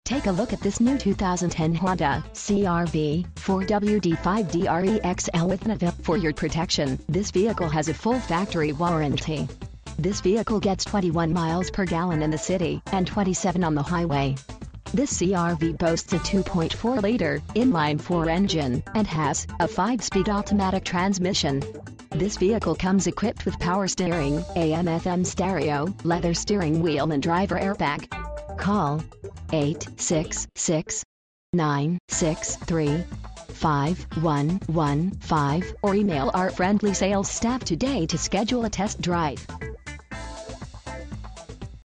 Take a look at this new 2010 Honda CR-V 4WD 5dr EXL with Navi. For your protection, this vehicle has a full factory warranty. This vehicle gets 21 miles per gallon in the city and 27 on the highway. This CR-V boasts a 2.4-liter inline-4 engine and has a 5-speed automatic transmission. This vehicle comes equipped with power steering, AM/FM stereo, leather steering wheel and driver airbag. Call 866-963-5115 or email our friendly sales staff today to schedule a test drive.